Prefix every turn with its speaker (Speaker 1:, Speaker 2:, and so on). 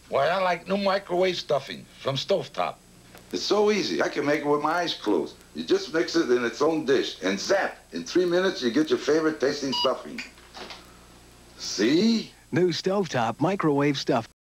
Speaker 1: Why, I like new microwave stuffing from Stovetop.
Speaker 2: It's so easy. I can make it with my eyes closed. You just mix it in its own dish, and zap! In 3 minutes, you get your favorite tasting stuffing. See?
Speaker 3: New Stovetop microwave stuffing.